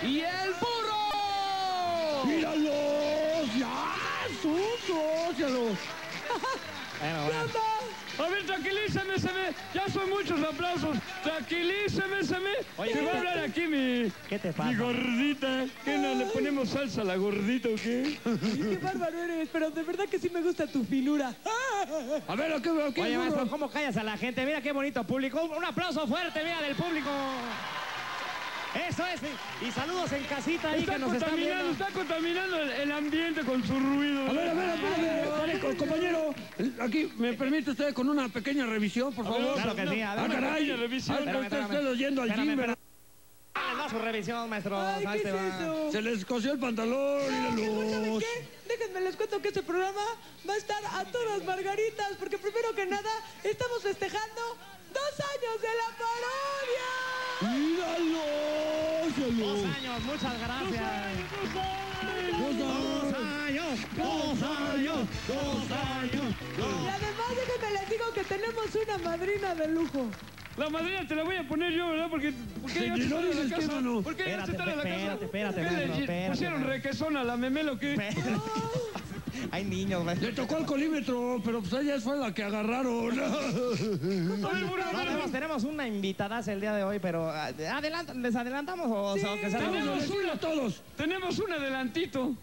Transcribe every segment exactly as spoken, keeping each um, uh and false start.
y el burro. ¡Míralos! ¡Ya! ¡Súcialos! Bueno, bueno. A ver, tranquilízame, se me... Ya son muchos aplausos. Tranquilízame, se me... Oye, se va a ¿qué- hablar aquí mi... ¿Qué te pasa? Mi gordita. ¿Qué no le ponemos salsa a la gordita o qué? Qué bárbaro eres, pero de verdad que sí me gusta tu finura. A ver, ¿a qué veo? Oye, maestro, ¿cómo callas a la gente? Mira qué bonito público. Un, un aplauso fuerte, mira, del público. Eso es. Y saludos en casita ahí Está que nos están contaminando, viendo. está contaminando el, el ambiente con su ruido. A ver, a ver, a ver, co- compañero, aquí, ¿me permite usted con una pequeña revisión, por favor? Claro que sí, a ver, Ah, una caray. pequeña revisión. Ah, Espérame, usted espérame. está yendo al Espérame, gym, ¿verdad? Ah, no, su revisión, maestro. Ay, Ahí ¿qué te es va. eso? Se les cosió el pantalón, ¿Saben míralos. qué? Déjenme les cuento que este programa va a estar a todas margaritas, porque primero que nada estamos festejando dos años de la parodia. ¡Míralos! Dos años, muchas gracias. Dos Dos años, dos años, dos años. Y además déjenme les digo que tenemos una madrina de lujo. La madrina te la voy a poner yo, ¿verdad? Porque... ¿Por qué Sí, llegaste no tarde a dices la que casa? no. ¿Por qué llegaste Espérate, tarde a la casa? espérate, espérate, ¿Qué le maestro, di- espérate, ¿Pusieron maestro. requesón a la memela o qué? Hay niños, maestro. Le tocó el colímetro, pero pues ella fue la que agarraron. A ver, burro, a No, ver, tenemos, tenemos una invitada el día de hoy, pero ah, adelanta, ¿les adelantamos o, Sí. o que sea Tenemos Decirle una- a todos. Tenemos un adelantito.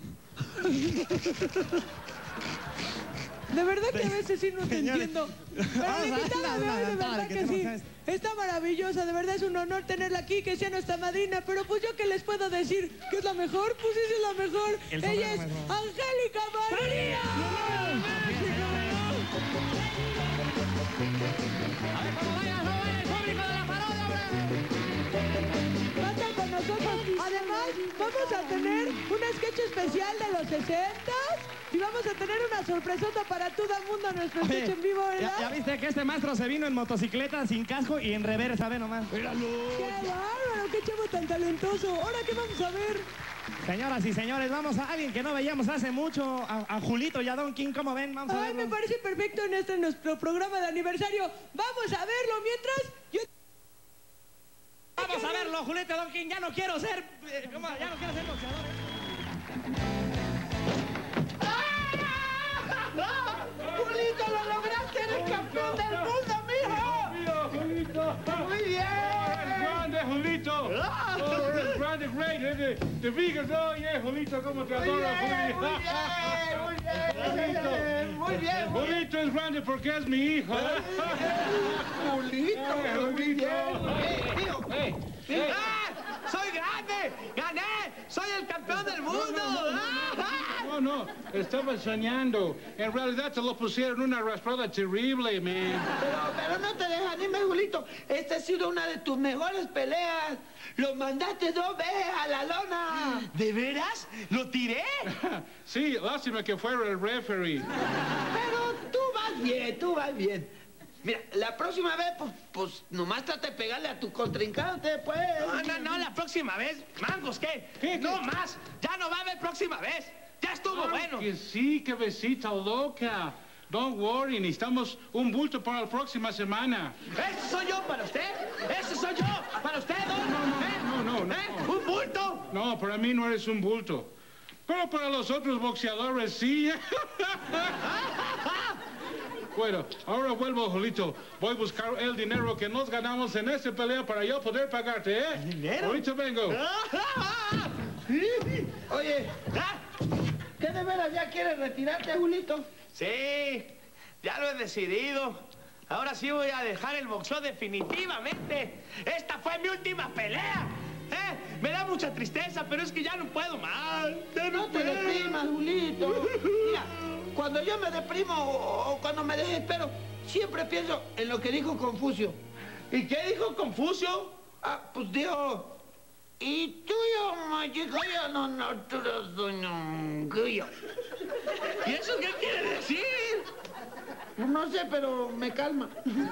De verdad que a veces sí no te Señores. entiendo. Pero la Vamos a invitada de darle hoy, de una verdad adelantada, que que sí. tenemos Está maravillosa, de verdad es un honor tenerla aquí, que sea nuestra madrina. Pero pues yo qué les puedo decir, que es la mejor, pues ella es la mejor. El Ella sombrero, es maestro. Angélica María. A ver, ¿cómo vaya, cómo vaya el público de la parodia, hombre? Pasa con nosotros. Además, vamos a tener un sketch especial de los sesentas y vamos a tener una sorpresota para todo el mundo, nuestro Oye, sketch en vivo, ya, ¿verdad? ya viste que este maestro se vino en motocicleta, sin casco y en reversa, ve nomás. ¡Míralos! ¡Qué bárbaro! ¡Qué chavo tan talentoso! ¿Ahora qué vamos a ver? Señoras y señores, vamos a alguien que no veíamos hace mucho, a, a Julito y a Don King, ¿cómo ven? Vamos a Ay, me verlo. parece perfecto en este nuestro programa de aniversario. Vamos a verlo mientras yo... Vamos a verlo, Julito y Don King, ya no quiero ser, eh, ¿cómo? Ya no quiero ser boxeador. ¡Julito, lo lograste! ¡Eres campeón del mundo, mijo! Julito. ¡Muy bien! Grande, Julito. Oh, eres grande, great. eh, De, de Vigas, oye, Julito, ¿cómo te Muy adoro, bien, Julito? muy bien, muy bien, muy bien, muy bien. Julito es grande porque es mi hijo. Julito, muy bien. Hey, hey. ¡Ah! ¡Soy grande! ¡Gané! ¡Soy el campeón del mundo! ¡Ah! No, no, estaba soñando. En realidad te lo pusieron una raspada terrible, man. Pero, pero no te desanimes, Julito. Esta ha sido una de tus mejores peleas. Lo mandaste dos veces a la lona. ¿De veras? ¿Lo tiré? Sí, lástima que fuera el referee. Pero tú vas bien, tú vas bien. Mira, la próxima vez, pues, pues nomás trata de pegarle a tu contrincante, pues. No, no, no, la próxima vez. Mangos, ¿qué? ¿Qué, No qué? más. Ya no va a haber próxima vez. Ya estuvo Ay, bueno. Que sí, que besita loca. Don't worry, necesitamos un bulto para la próxima semana. ¿Ese soy yo para usted? ¿Ese soy yo para usted, don? No, no, ¿Eh? no, no, no. ¿Eh? ¿Un bulto? No, para mí no eres un bulto. Pero para los otros boxeadores sí. Bueno, ahora vuelvo, Julito. Voy a buscar el dinero que nos ganamos en esta pelea para yo poder pagarte, ¿eh? ¿Dinero? Ahorita vengo. Oye, ¿Ah? ¿qué de veras ya quieres retirarte, Julito? Sí, ya lo he decidido. Ahora sí voy a dejar el boxeo definitivamente. Esta fue mi última pelea. ¿Eh? Me da mucha tristeza, pero es que ya no puedo más. Ya no, No te puedo. deprimas, Julito. Mira, cuando yo me deprimo o, o cuando me desespero, siempre pienso en lo que dijo Confucio. ¿Y qué dijo Confucio? Ah, pues dijo... Y tuyo, machicoyo, no, no, tú no soy no, cuyo. ¿Y eso qué quiere decir? No sé, pero me calma.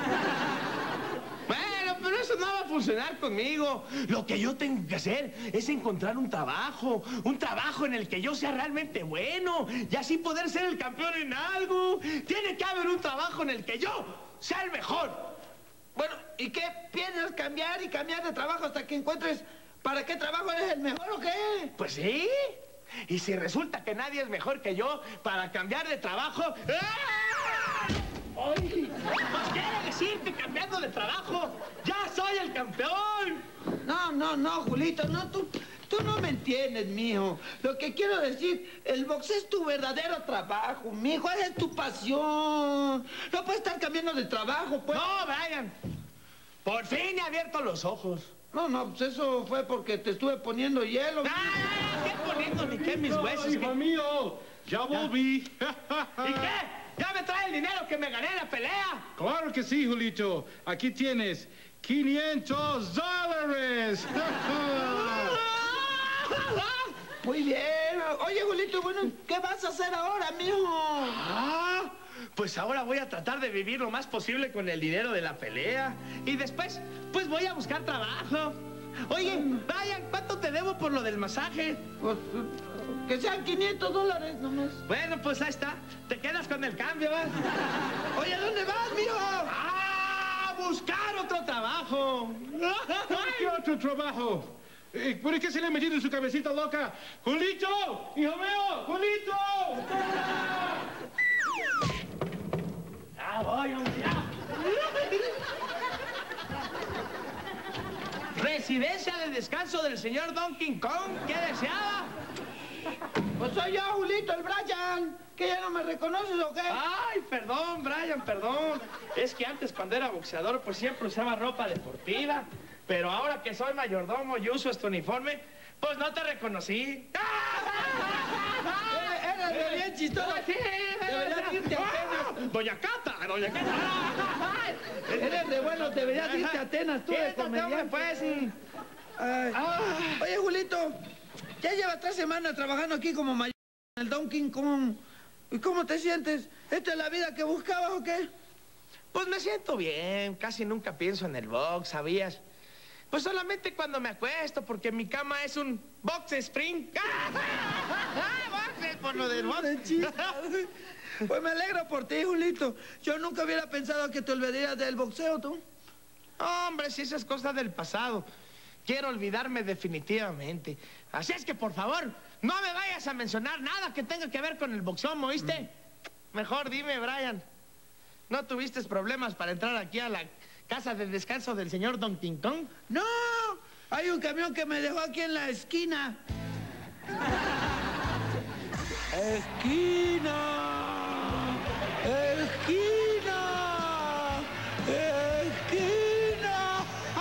Bueno, pero eso no va a funcionar conmigo. Lo que yo tengo que hacer es encontrar un trabajo, un trabajo en el que yo sea realmente bueno y así poder ser el campeón en algo. Tiene que haber un trabajo en el que yo sea el mejor. Bueno, ¿y qué piensas cambiar y cambiar de trabajo hasta que encuentres ¿Para qué trabajo eres el mejor o qué? Pues sí. Y si resulta que nadie es mejor que yo para cambiar de trabajo... ¡Ah! ¡Ay! Pues quiere decir que cambiando de trabajo ya soy el campeón. No, no, no, Julito, no, tú, tú no me entiendes, mijo. Lo que quiero decir, el boxeo es tu verdadero trabajo, mijo, esa es tu pasión. No puedes estar cambiando de trabajo, pues. No, Brian. Por fin he abierto los ojos. No, no, pues eso fue porque te estuve poniendo hielo. ¡Ah! ¿Qué poniendo ni qué mis huesos? Hijo mío, ya volví. ¿Y qué? ¿Ya me trae el dinero que me gané en la pelea? Claro que sí, Julito. Aquí tienes quinientos dólares. Muy bien. Oye, Julito, bueno, ¿qué vas a hacer ahora, mijo? Ah, pues ahora voy a tratar de vivir lo más posible con el dinero de la pelea. Y después, pues voy a buscar trabajo. Oye, Brian, ¿cuánto te debo por lo del masaje? Pues que sean quinientos dólares nomás. Bueno, pues ahí está. Te quedas con el cambio, ¿vas? Oye, ¿a dónde vas, mijo? ¡Ah! ¡Buscar otro trabajo! ¿Qué otro trabajo? Eh, ¿Por qué se le ha metido en su cabecita loca? ¡Julito! ¡Hijo mío! ¡Julito! ¡Ah, voy, hombre, ya! Residencia de descanso del señor Donkey Kong. ¿Qué deseaba? Pues soy yo, Julito, el Brian. ¿Que ya no me reconoces o qué? Ay, perdón, Brian, perdón. Es que antes, cuando era boxeador, pues siempre usaba ropa deportiva. Pero ahora que soy mayordomo y uso este uniforme, pues no te reconocí. Eres de bien chistoso. Sí, Deberías irte a Atenas. Doña Cata, doña Cata. Eres de bueno, deberías irte a Atenas, tú de Quítate, hombre, comediante. pues. Ay. Oye, Julito, ya llevas tres semanas trabajando aquí como mayor en el Donkey Kong. ¿Y cómo te sientes? ¿Esta es la vida que buscabas o qué? Pues me siento bien, casi nunca pienso en el box, ¿sabías? Pues solamente cuando me acuesto, porque mi cama es un box spring. Box, por lo del box. Pues me alegro por ti, Julito. Yo nunca hubiera pensado que te olvidarías del boxeo, tú. Hombre, si esas cosas del pasado. Quiero olvidarme definitivamente. Así es que, por favor, no me vayas a mencionar nada que tenga que ver con el boxeo, ¿oíste? Mm. Mejor dime, Brian, ¿no tuviste problemas para entrar aquí a la casa de descanso del señor Donkey Kong? No, hay un camión que me dejó aquí en la esquina. Esquina, esquina, esquina,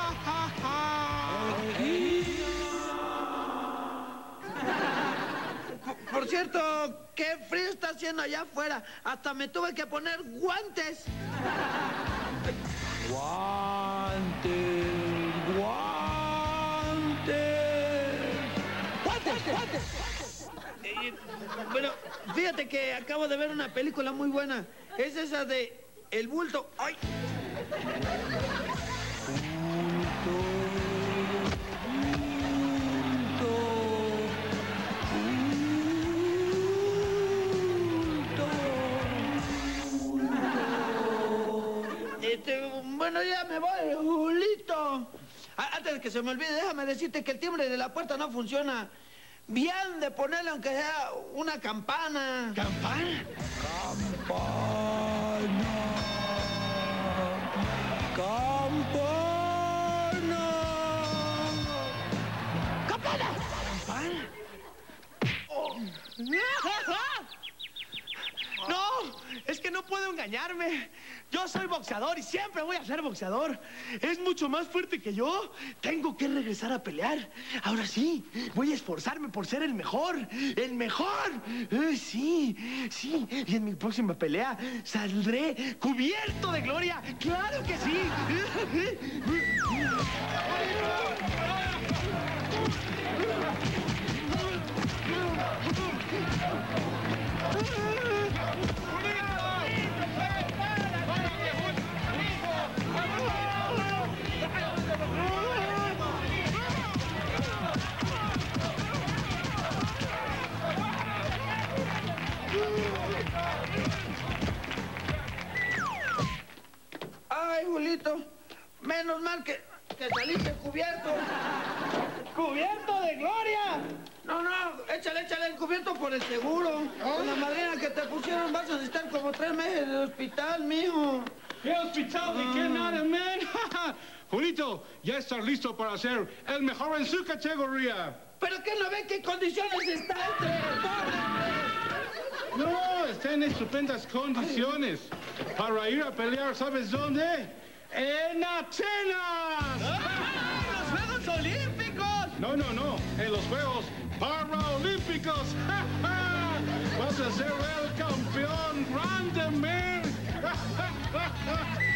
esquina. Por cierto, qué frío está haciendo allá afuera. Hasta me tuve que poner guantes. Guantes, guantes. ¡Guantes, guantes! Eh, bueno, fíjate que acabo de ver una película muy buena. Es esa de El Bulto. ¡Ay! Este, bueno, ya me voy, Julito. A- Antes de que se me olvide, déjame decirte que el timbre de la puerta no funciona. Bien de ponerle aunque sea una campana. ¿Campana? Campana. Campana. Campana. ¿Campana? Oh. No, es que no puedo engañarme. Yo soy boxeador y siempre voy a ser boxeador. Es mucho más fuerte que yo. Tengo que regresar a pelear. Ahora sí, voy a esforzarme por ser el mejor. ¡El mejor! Eh, sí, sí. Y en mi próxima pelea saldré cubierto de gloria. ¡Claro que sí! Ay, Julito, menos mal que, que saliste cubierto. ¡Cubierto de gloria! No, no, échale, échale el cubierto por el seguro. Con la madrina que te pusieron vas a necesitar como tres meses en el hospital, mijo. ¿Qué hospital? ¿De qué nada, man? Julito, ya está listo para ser el mejor en su categoría. ¿Pero qué no ve qué condiciones está este? No, está en estupendas condiciones para ir a pelear, ¿sabes dónde? ¡En Atenas! ¡Los Juegos Olímpicos! No, no, no, en los Juegos Paralímpicos. Vas a ser el campeón grande, man.